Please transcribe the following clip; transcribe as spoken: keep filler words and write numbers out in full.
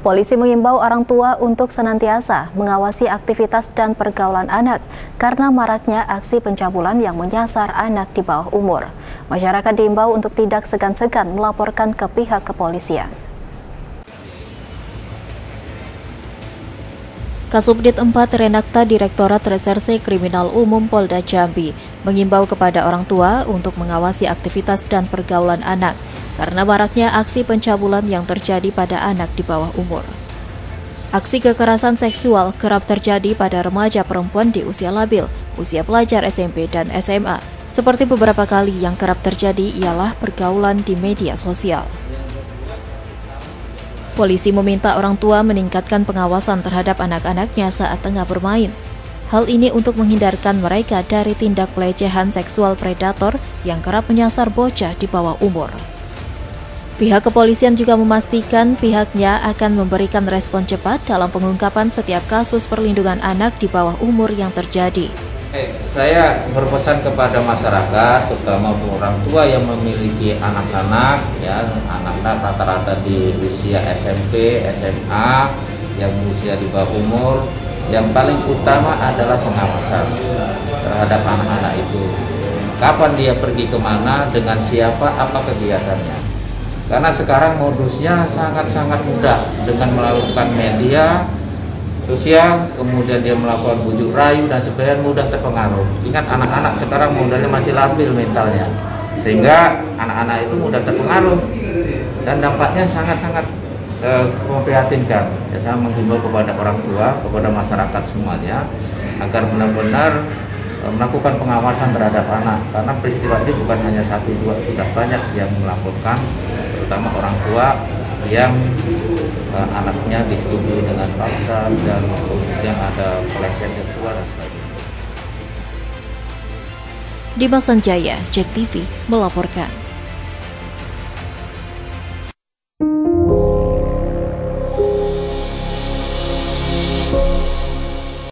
Polisi mengimbau orang tua untuk senantiasa mengawasi aktivitas dan pergaulan anak karena maraknya aksi pencabulan yang menyasar anak di bawah umur. Masyarakat diimbau untuk tidak segan-segan melaporkan ke pihak kepolisian. Kasubdit empat Renakta Direktorat Reserse Kriminal Umum Polda Jambi mengimbau kepada orang tua untuk mengawasi aktivitas dan pergaulan anak karena maraknya aksi pencabulan yang terjadi pada anak di bawah umur. Aksi kekerasan seksual kerap terjadi pada remaja perempuan di usia labil, usia pelajar S M P dan S M A. Seperti beberapa kali yang kerap terjadi ialah pergaulan di media sosial. Polisi meminta orang tua meningkatkan pengawasan terhadap anak-anaknya saat tengah bermain. Hal ini untuk menghindarkan mereka dari tindak pelecehan seksual predator yang kerap menyasar bocah di bawah umur. Pihak kepolisian juga memastikan pihaknya akan memberikan respon cepat dalam pengungkapan setiap kasus perlindungan anak di bawah umur yang terjadi. Saya berpesan kepada masyarakat, terutama orang tua yang memiliki anak-anak, ya anak-anak rata-rata di usia S M P, S M A, yang usia di bawah umur, yang paling utama adalah pengawasan terhadap anak-anak itu. Kapan dia pergi kemana, dengan siapa, apa kegiatannya. Karena sekarang modusnya sangat-sangat mudah dengan melakukan media sosial, kemudian dia melakukan bujuk rayu dan sebagainya, mudah terpengaruh. Ingat, anak-anak sekarang modalnya masih labil mentalnya, sehingga anak-anak itu mudah terpengaruh dan dampaknya sangat-sangat eh, memprihatinkan. Ya, saya menghimbau kepada orang tua, kepada masyarakat semuanya agar benar-benar eh, melakukan pengawasan terhadap anak, karena peristiwa ini bukan hanya satu dua, sudah banyak yang melaporkan, terutama orang tua yang uh, anaknya disetujui dengan paksa dan kemudian ada pelecehan seksual dan sebagainya. Dimas Sanjaya, Jek T V melaporkan.